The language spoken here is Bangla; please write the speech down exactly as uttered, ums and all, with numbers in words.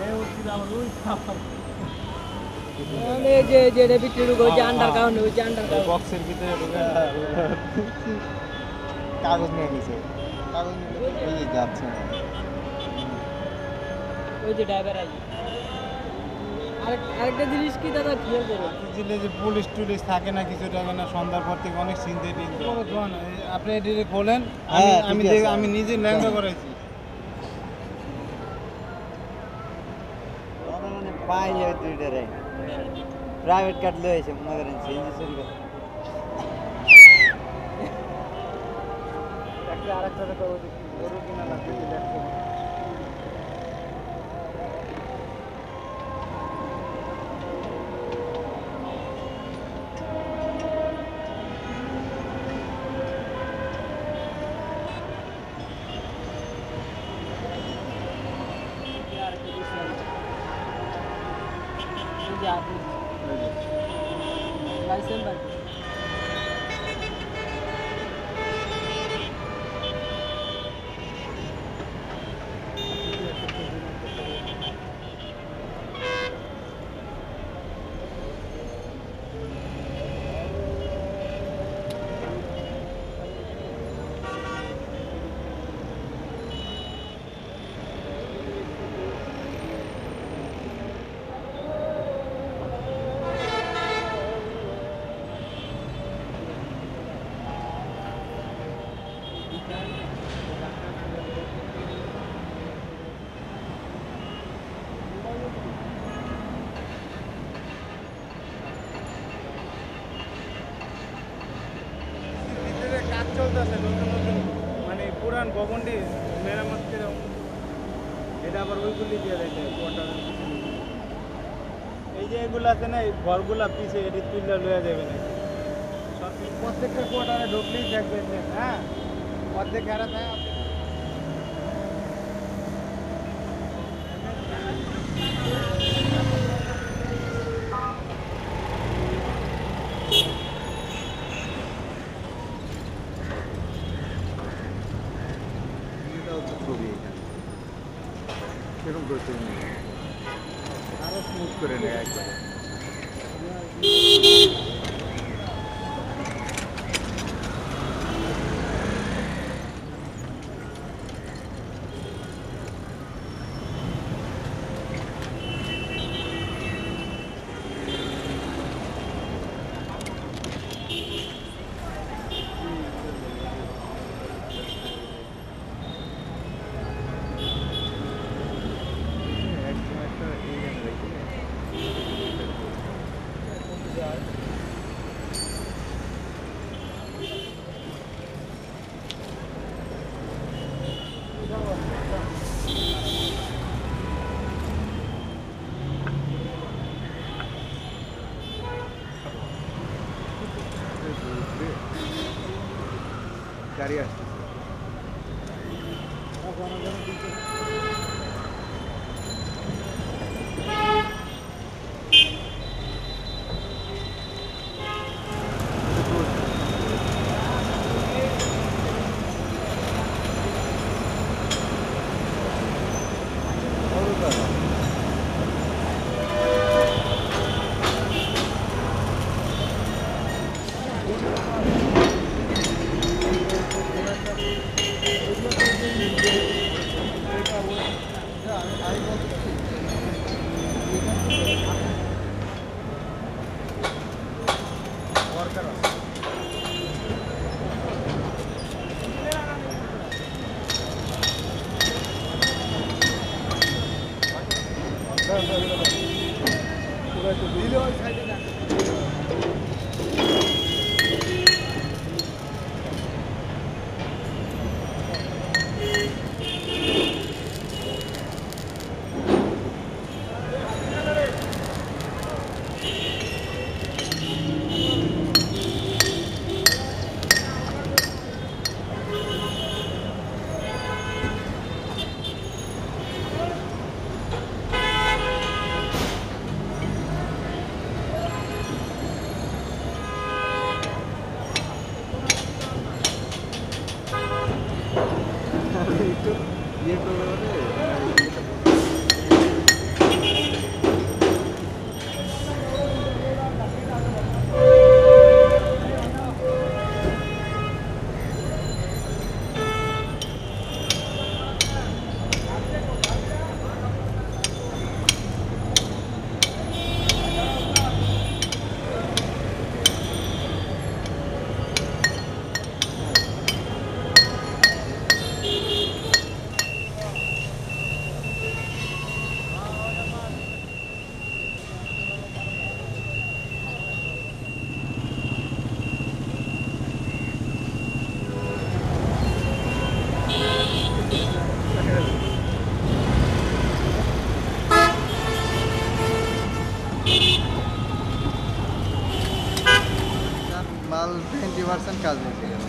মানে যে যে ভিতরে ঢুকে যে আন্ডার কাউন্ট ওই যে আন্ডার কাউন্ট বক্সের ভিতরে ঢুকে কাগজ নিয়ে নিছে কাগজ নিয়ে ওই যে যাচ্ছে না ওই যে ড্রাইভার আই আরেক আরেকটা জিনিস কি দাদা খেয়াল করুন দিলে যে পুলিশ টুলিশ থাকে না কিছু থাকে না সন্ধ্যার পর থেকে অনেক সিনথেটিক আপনি এটি বলেন আমি আমি আমি নিজে ল্যাংড়া করাইছি মানে পাইলে দুইটারে প্রাইভেট কার লয়েছে মনে করেন সিএনজি চুরি করে একটা আরেকটা করো গরু কিনা না দিতে দেখো লাইসেন্স ভাই কাজ চলতেছে নতুন নতুন মানে পুরান ভবনটি মেরামত করে এটা আবার ওইগুলি দিয়ে দেখে কোয়ার্টার এই যে এগুলো আছে না এই ঘরগুলা পিছে এটি তুললে লয়ে যাবে না সব প্রত্যেকটা কোয়ার্টারে ঢুকলেই দেখবেন যে হ্যাঁ অর্ধেক ঘেরা থাকে সেরকম করতে আরো স্মুথ করে নেয় একবারে গাড়ি আসছে পার্সেন্ট কাজ হয়েছে গেছে।